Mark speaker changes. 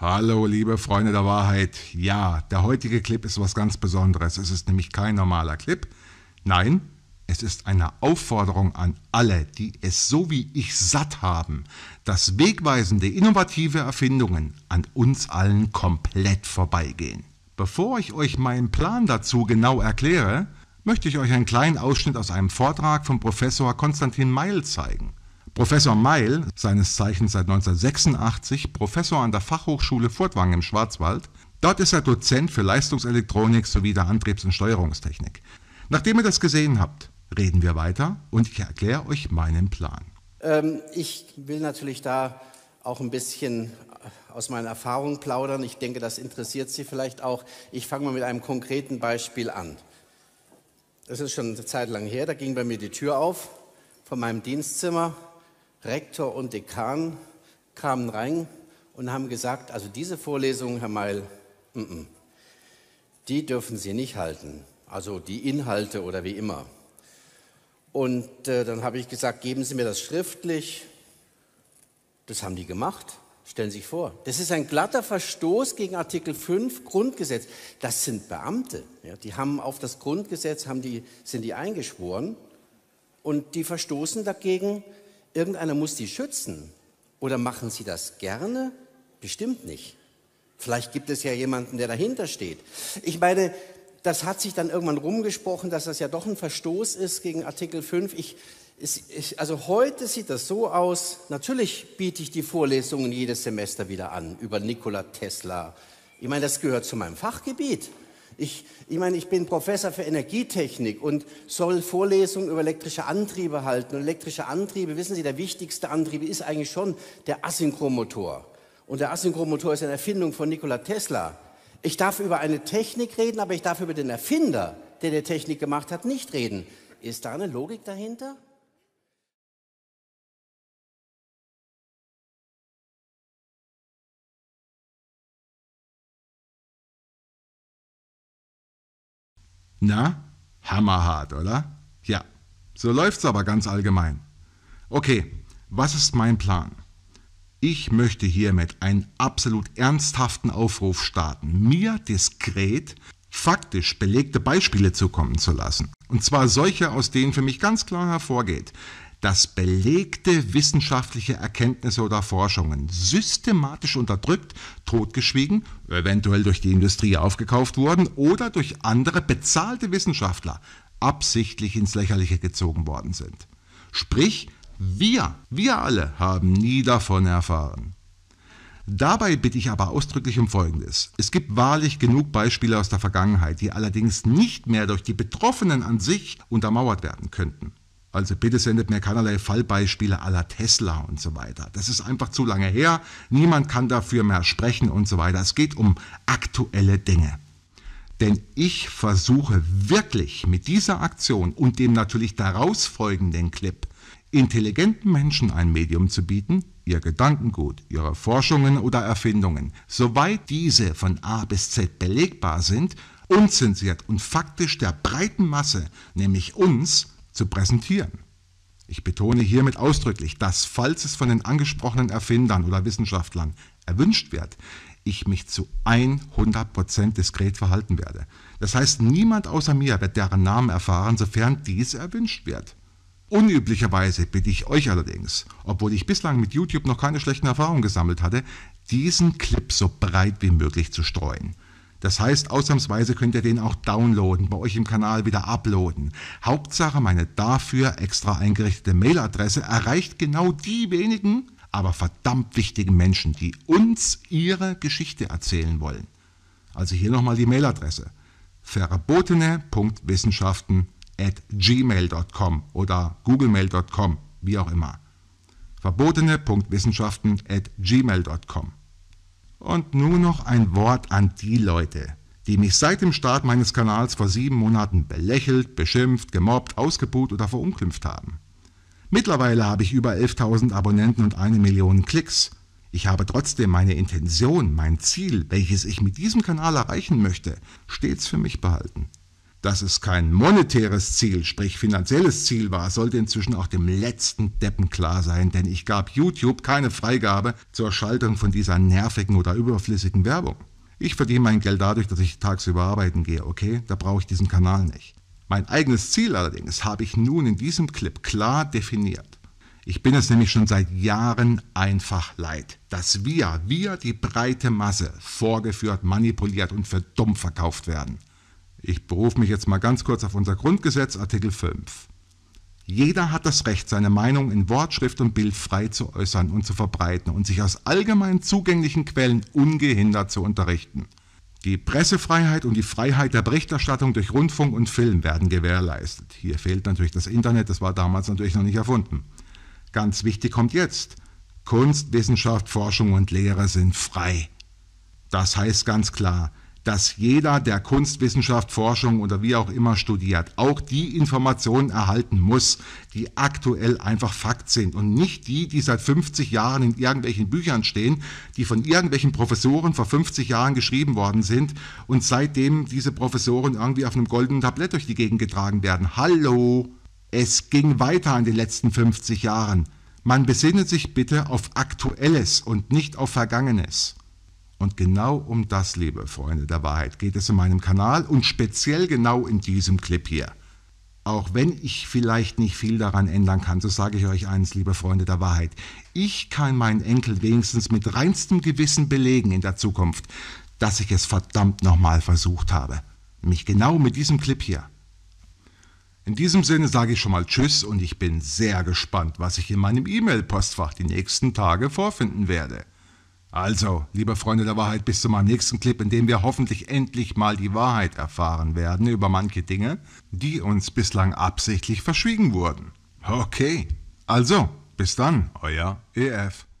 Speaker 1: Hallo liebe Freunde der Wahrheit. Ja, der heutige Clip ist was ganz Besonderes. Es ist nämlich kein normaler Clip. Nein, es ist eine Aufforderung an alle, die es so wie ich satt haben, dass wegweisende, innovative Erfindungen an uns allen komplett vorbeigehen. Bevor ich euch meinen Plan dazu genau erkläre, möchte ich euch einen kleinen Ausschnitt aus einem Vortrag von Professor Konstantin Meil zeigen. Professor Meil, seines Zeichens seit 1986 Professor an der Fachhochschule Furtwangen im Schwarzwald, dort ist er Dozent für Leistungselektronik sowie der Antriebs- und Steuerungstechnik. Nachdem ihr das gesehen habt, reden wir weiter und ich erkläre euch meinen Plan.
Speaker 2: Ich will natürlich da auch ein bisschen aus meinen Erfahrungen plaudern. Ich denke, das interessiert Sie vielleicht auch. Ich fange mal mit einem konkreten Beispiel an. Das ist schon eine Zeit lang her, da ging bei mir die Tür auf von meinem Dienstzimmer. Rektor und Dekan kamen rein und haben gesagt, also diese Vorlesung, Herr Meil, die dürfen Sie nicht halten, also die Inhalte oder wie immer. Und dann habe ich gesagt, geben Sie mir das schriftlich. Das haben die gemacht. Stellen Sie sich vor, das ist ein glatter Verstoß gegen Artikel 5 Grundgesetz. Das sind Beamte, ja, die haben auf das Grundgesetz sind die eingeschworen und die verstoßen dagegen. Irgendeiner muss die schützen. Oder machen Sie das gerne? Bestimmt nicht. Vielleicht gibt es ja jemanden, der dahinter steht. Ich meine, das hat sich dann irgendwann rumgesprochen, dass das ja doch ein Verstoß ist gegen Artikel 5. Also heute sieht das so aus, natürlich biete ich die Vorlesungen jedes Semester wieder an über Nikola Tesla. Ich meine, das gehört zu meinem Fachgebiet. Ich meine, ich bin Professor für Energietechnik und soll Vorlesungen über elektrische Antriebe halten. Und elektrische Antriebe, wissen Sie, der wichtigste Antrieb ist eigentlich schon der Asynchromotor. Und der Asynchromotor ist eine Erfindung von Nikola Tesla. Ich darf über eine Technik reden, aber ich darf über den Erfinder, der die Technik gemacht hat, nicht reden. Ist da eine Logik dahinter?
Speaker 1: Na, hammerhart, oder? Ja, so läuft's aber ganz allgemein. Okay, was ist mein Plan? Ich möchte hiermit einen absolut ernsthaften Aufruf starten, mir diskret, faktisch belegte Beispiele zukommen zu lassen. Und zwar solche, aus denen für mich ganz klar hervorgeht, dass belegte wissenschaftliche Erkenntnisse oder Forschungen systematisch unterdrückt, totgeschwiegen, eventuell durch die Industrie aufgekauft wurden oder durch andere bezahlte Wissenschaftler absichtlich ins Lächerliche gezogen worden sind. Sprich, wir alle haben nie davon erfahren. Dabei bitte ich aber ausdrücklich um Folgendes. Es gibt wahrlich genug Beispiele aus der Vergangenheit, die allerdings nicht mehr durch die Betroffenen an sich untermauert werden könnten. Also bitte sendet mir keinerlei Fallbeispiele à la Tesla und so weiter. Das ist einfach zu lange her, niemand kann dafür mehr sprechen und so weiter. Es geht um aktuelle Dinge. Denn ich versuche wirklich mit dieser Aktion und dem natürlich daraus folgenden Clip intelligenten Menschen ein Medium zu bieten, ihr Gedankengut, ihre Forschungen oder Erfindungen, soweit diese von A bis Z belegbar sind, unzensiert und faktisch der breiten Masse, nämlich uns, zu präsentieren. Ich betone hiermit ausdrücklich, dass, falls es von den angesprochenen Erfindern oder Wissenschaftlern erwünscht wird, ich mich zu 100% diskret verhalten werde. Das heißt, niemand außer mir wird deren Namen erfahren, sofern dies erwünscht wird. Unüblicherweise bitte ich euch allerdings, obwohl ich bislang mit YouTube noch keine schlechten Erfahrungen gesammelt hatte, diesen Clip so breit wie möglich zu streuen. Das heißt, ausnahmsweise könnt ihr den auch downloaden, bei euch im Kanal wieder uploaden. Hauptsache, meine dafür extra eingerichtete Mailadresse erreicht genau die wenigen, aber verdammt wichtigen Menschen, die uns ihre Geschichte erzählen wollen. Also hier nochmal die Mailadresse: verbotene.wissenschaften@gmail.com oder googlemail.com, wie auch immer. verbotene.wissenschaften@gmail.com. Und nun noch ein Wort an die Leute, die mich seit dem Start meines Kanals vor 7 Monaten belächelt, beschimpft, gemobbt, ausgebuht oder verunglimpft haben. Mittlerweile habe ich über 11.000 Abonnenten und 1 Million Klicks. Ich habe trotzdem meine Intention, mein Ziel, welches ich mit diesem Kanal erreichen möchte, stets für mich behalten. Dass es kein monetäres Ziel, sprich finanzielles Ziel war, sollte inzwischen auch dem letzten Deppen klar sein, denn ich gab YouTube keine Freigabe zur Schaltung von dieser nervigen oder überflüssigen Werbung. Ich verdiene mein Geld dadurch, dass ich tagsüber arbeiten gehe, okay? Da brauche ich diesen Kanal nicht. Mein eigenes Ziel allerdings habe ich nun in diesem Clip klar definiert. Ich bin es nämlich schon seit Jahren einfach leid, dass wir, die breite Masse, vorgeführt, manipuliert und für dumm verkauft werden. Ich berufe mich jetzt mal ganz kurz auf unser Grundgesetz, Artikel 5. Jeder hat das Recht, seine Meinung in Wort, Schrift und Bild frei zu äußern und zu verbreiten und sich aus allgemein zugänglichen Quellen ungehindert zu unterrichten. Die Pressefreiheit und die Freiheit der Berichterstattung durch Rundfunk und Film werden gewährleistet. Hier fehlt natürlich das Internet, das war damals natürlich noch nicht erfunden. Ganz wichtig kommt jetzt: Kunst, Wissenschaft, Forschung und Lehre sind frei. Das heißt ganz klar, dass jeder, der Kunst, Wissenschaft, Forschung oder wie auch immer studiert, auch die Informationen erhalten muss, die aktuell einfach Fakt sind und nicht die, die seit 50 Jahren in irgendwelchen Büchern stehen, die von irgendwelchen Professoren vor 50 Jahren geschrieben worden sind und seitdem diese Professoren irgendwie auf einem goldenen Tablett durch die Gegend getragen werden. Hallo! Es ging weiter in den letzten 50 Jahren. Man besinne sich bitte auf Aktuelles und nicht auf Vergangenes. Und genau um das, liebe Freunde der Wahrheit, geht es in meinem Kanal und speziell genau in diesem Clip hier. Auch wenn ich vielleicht nicht viel daran ändern kann, so sage ich euch eins, liebe Freunde der Wahrheit. Ich kann meinen Enkel wenigstens mit reinstem Gewissen belegen in der Zukunft, dass ich es verdammt nochmal versucht habe. Mich genau mit diesem Clip hier. In diesem Sinne sage ich schon mal Tschüss und ich bin sehr gespannt, was ich in meinem E-Mail-Postfach die nächsten Tage vorfinden werde. Also, liebe Freunde der Wahrheit, bis zu meinem nächsten Clip, in dem wir hoffentlich endlich mal die Wahrheit erfahren werden über manche Dinge, die uns bislang absichtlich verschwiegen wurden. Okay, also, bis dann, euer EF.